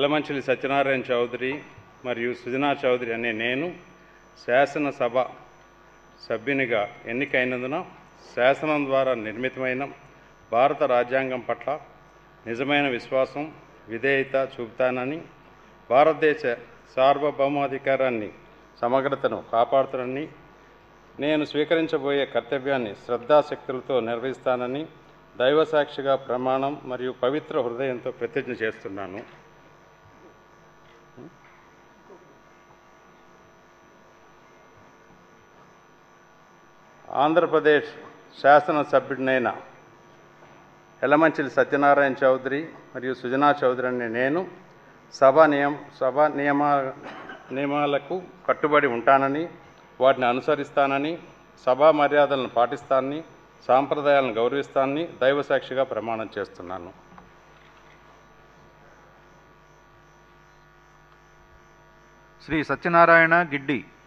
ఎలమంచిలి సత్యనారాయణ చౌదరి మరియు సుజనా చౌదరి అనే నేను శాసనసభ సభ్యునిగా ఎన్నికైనందున శాసనం ద్వారా నిర్మితమైన భారత రాజ్యాంగం పట్ల నిజమైన విశ్వాసం, విధేయత చూపుతానని, భారతదేశ సార్వభౌమాధికారాన్ని, సమగ్రతను కాపాడుతానని, నేను స్వీకరించబోయే కర్తవ్యాన్ని శ్రద్ధాశక్తులతో నిర్వహిస్తానని దైవసాక్షిగా ప్రమాణం మరియు పవిత్ర హృదయంతో ప్రతిజ్ఞ చేస్తున్నాను. ఆంధ్రప్రదేశ్ శాసనసభ్యుడినైన ఎలమంచిలి సత్యనారాయణ చౌదరి మరియు సుజనా చౌదరి అనే నేను సభ నియమాలకు కట్టుబడి ఉంటానని, వాటిని అనుసరిస్తానని, సభా మర్యాదలను పాటిస్తానని, సాంప్రదాయాలను గౌరవిస్తానని దైవసాక్షిగా ప్రమాణం చేస్తున్నాను. శ్రీ సత్యనారాయణ గిడ్డి.